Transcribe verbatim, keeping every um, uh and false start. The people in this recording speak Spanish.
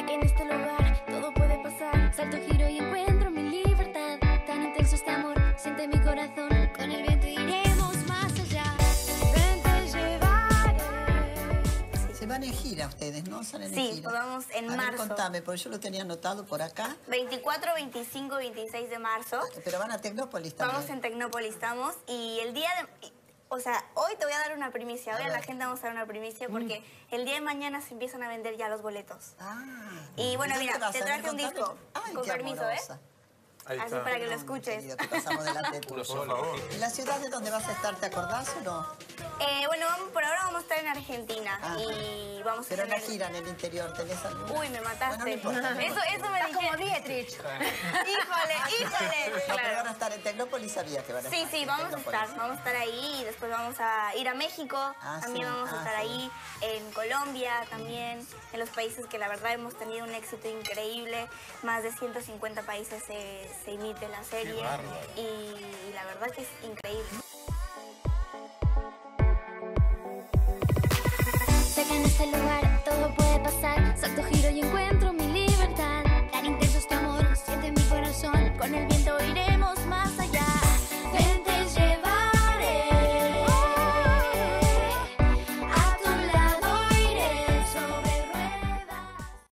que en este lugar todo puede pasar. Salto, giro y encuentro mi libertad. Tan intenso este amor, siente mi corazón. Con el viento iremos más allá. Ven, te llevaré. Se van en gira ustedes, ¿no? Salen Sí, en gira. vamos en A ver, marzo. contame, porque yo lo tenía anotado por acá. veinticuatro, veinticinco, veintiséis de marzo. Pero van a Tecnópolis también. Vamos en Tecnópolis, estamos. Y el día de... O sea, hoy te voy a dar una primicia. Hoy A a, la ver. gente vamos a dar una primicia porque el día de mañana se empiezan a vender ya los boletos. Ah. Y bueno, ¿Y dónde mira, vas te a ver? traje un Contame. disco. Ay, Con qué permiso, amorosa. ¿eh? Ahí Así está. para que lo No, escuches. querido, que pasamos delante tuyo. Por favor. ¿En la ciudad de donde vas a estar, te acordás o no? Eh, bueno, vamos, por ahora vamos a estar en Argentina. Ah. Y vamos a Pero en la tener... gira en el interior, ¿tenés alguna? Uy, me mataste. Bueno, no importa, no eso, importa. eso me Estás como dije. Dietrich. Híjole, híjole. No, pero van a Claro. estar en Tecnópolis, sabía que van a Sí, estar. sí, en vamos a Tecnópolis. estar, vamos a estar ahí y después vamos a ir a México, Ah, también sí, vamos a ah, estar sí. ahí, en Colombia también, en los países que la verdad hemos tenido un éxito increíble, más de ciento cincuenta países se, se emite la serie bárbaro. y, y la verdad que es increíble.